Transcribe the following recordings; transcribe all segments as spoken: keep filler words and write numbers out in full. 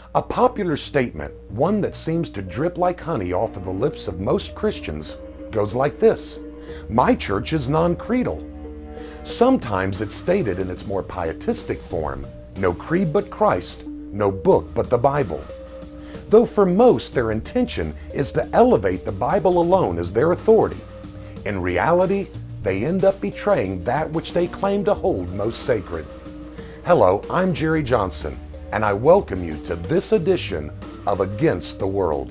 A popular statement, one that seems to drip like honey off of the lips of most Christians, goes like this: "My church is non-creedal." Sometimes it's stated in its more pietistic form: "No creed but Christ, no book but the Bible." Though for most their intention is to elevate the Bible alone as their authority, in reality they end up betraying that which they claim to hold most sacred. Hello, I'm Jerry Johnson, and I welcome you to this edition of Against the World.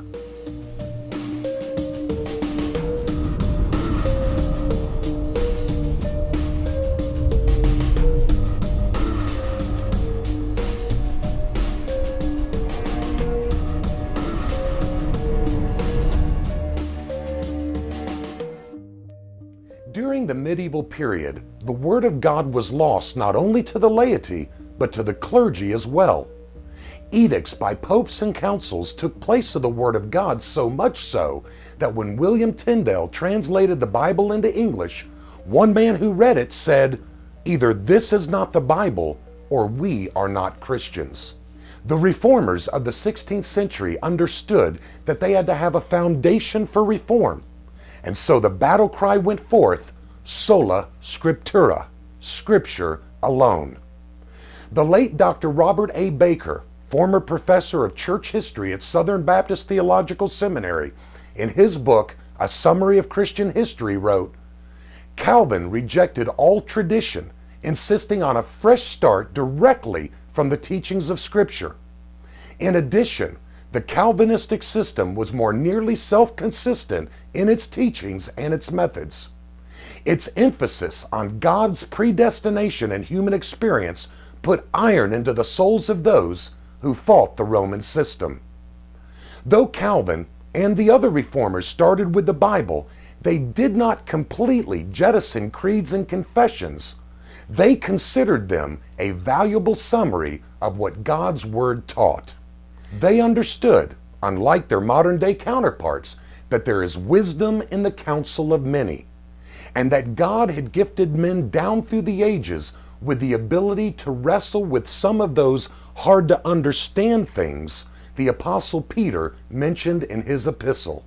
During the medieval period, the Word of God was lost not only to the laity, but to the clergy as well. Edicts by popes and councils took place of the Word of God, so much so that when William Tyndale translated the Bible into English, one man who read it said, "Either this is not the Bible, or we are not Christians." The reformers of the sixteenth century understood that they had to have a foundation for reform. And so the battle cry went forth, "Sola Scriptura," Scripture alone. The late Doctor Robert A. Baker, former professor of church history at Southern Baptist Theological Seminary, in his book, A Summary of Christian History, wrote, "Calvin rejected all tradition, insisting on a fresh start directly from the teachings of Scripture. In addition, the Calvinistic system was more nearly self-consistent in its teachings and its methods. Its emphasis on God's predestination and human experience put iron into the souls of those who fought the Roman system." Though Calvin and the other reformers started with the Bible, they did not completely jettison creeds and confessions. They considered them a valuable summary of what God's Word taught. They understood, unlike their modern-day counterparts, that there is wisdom in the counsel of many, and that God had gifted men down through the ages with the ability to wrestle with some of those hard-to-understand things the Apostle Peter mentioned in his epistle.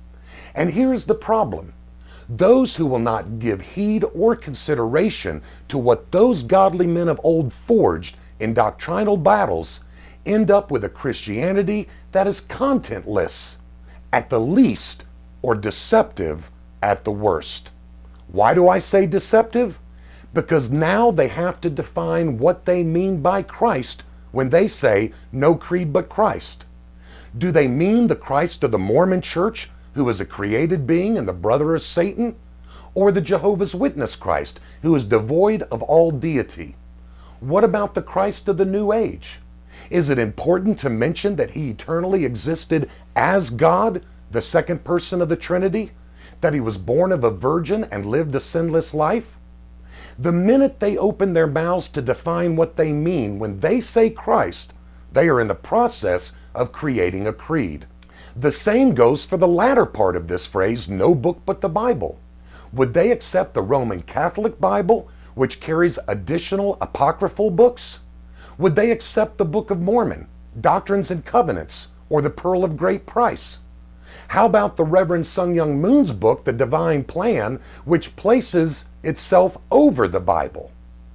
And here's the problem. Those who will not give heed or consideration to what those godly men of old forged in doctrinal battles end up with a Christianity that is contentless, at the least, or deceptive at the worst. Why do I say deceptive? Because now they have to define what they mean by Christ when they say no creed but Christ. Do they mean the Christ of the Mormon Church, who is a created being and the brother of Satan? Or the Jehovah's Witness Christ, who is devoid of all deity? What about the Christ of the New Age? Is it important to mention that he eternally existed as God, the second person of the Trinity? That he was born of a virgin and lived a sinless life? The minute they open their mouths to define what they mean when they say Christ, they are in the process of creating a creed. The same goes for the latter part of this phrase, "no book but the Bible." Would they accept the Roman Catholic Bible, which carries additional apocryphal books? Would they accept the Book of Mormon, Doctrines and Covenants, or the Pearl of Great Price? How about the Reverend Sun Myung Moon's book, The Divine Plan, which places itself over the Bible?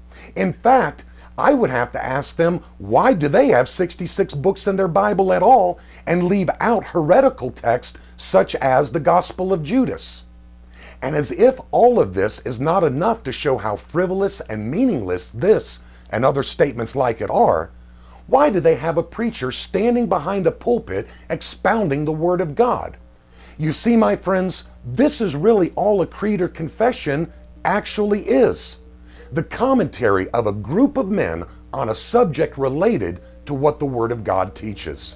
In fact, I would have to ask them, why do they have sixty-six books in their Bible at all and leave out heretical texts such as the Gospel of Judas? And as if all of this is not enough to show how frivolous and meaningless this and other statements like it are, why do they have a preacher standing behind a pulpit expounding the Word of God? You see, my friends, this is really all a creed or confession actually is: the commentary of a group of men on a subject related to what the Word of God teaches.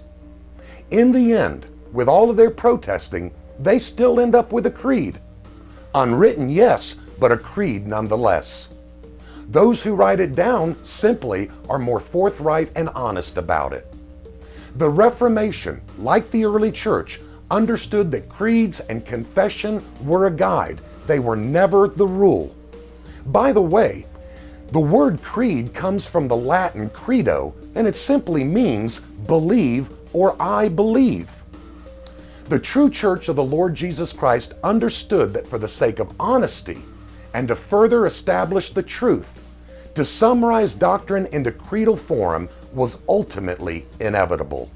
In the end, with all of their protesting, they still end up with a creed. Unwritten, yes, but a creed nonetheless. Those who write it down simply are more forthright and honest about it. The Reformation, like the early church, understood that creeds and confession were a guide. They were never the rule. By the way, the word creed comes from the Latin credo, and it simply means believe or I believe. The true church of the Lord Jesus Christ understood that for the sake of honesty and to further establish the truth, to summarize doctrine into creedal form was ultimately inevitable.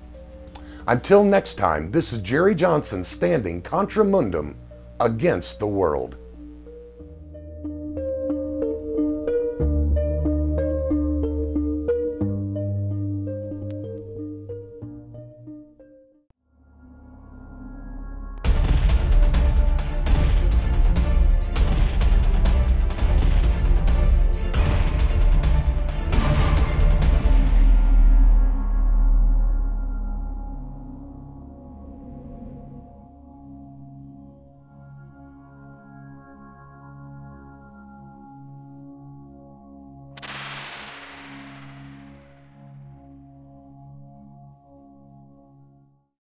Until next time, this is Jerry Johnson standing contra mundum against the world.